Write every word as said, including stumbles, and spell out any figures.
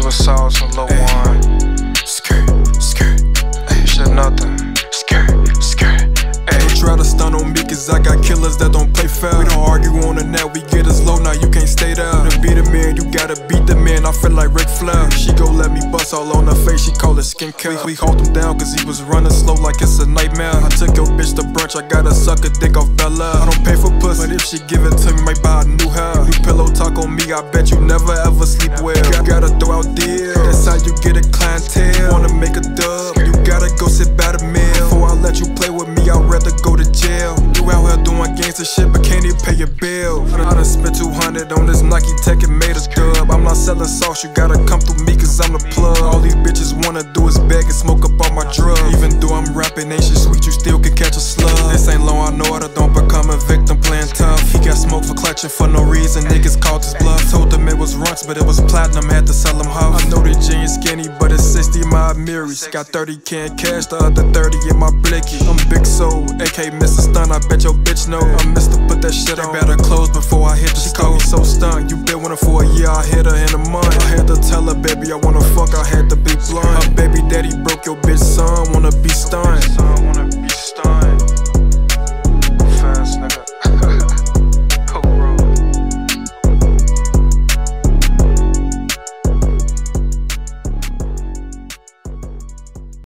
Silver sauce and low wine. Skirt, skirt, Shit nothing. skirt, skirt. Don't try to stun on me, cause I got killers that don't play fair. We don't argue on the net, we get us low, now you can't stay there. To be the man, you gotta beat the man, I feel like Ric Flair. She gon' let me bust all on her face, she call it skincare. We, we hold him down cause he was running slow like it's a nightmare. I took your bitch to brunch, I got a sucker dick off Bella. I don't pay for pussy, but if she give it to me, might buy a new hair. You pillow talk on me, I bet you never ever sleep well. You gotta throw out deals, that's how you get a clientele. Wanna make a dub, you gotta go sit by the meal. Before I let you play with me, I'd rather go to jail. You out here doing gangsta shit, but can't even pay your bill. I done spent two hundred on this Nike Tech and made a dub. I'm not selling sauce, you gotta come through me cause I'm the plug. All these bitches wanna do is beg and smoke up all my drugs. Even though I'm rapping, ain't shit sweet, you still can catch a slug. This ain't law and order, don't become a victim playing tough. He got smoked for clutching for no reason, niggas called his bluff. Told them it was runts, but it was platinum, had to sell them huff. I know they jeans skinny, but it's sixty my Miris. Got thirty K in cash, the other thirty in my blicky. I'm big soul, A K Mister Stun, I bet your bitch know. I missed to put that shit on. They better close before I hit the stove. She called me so stunned, you been with her for a year, I hit her in a month. I had to tell her, baby, I wanna fuck, I had to be blunt. Her baby daddy broke your bitch son, wanna be stunned.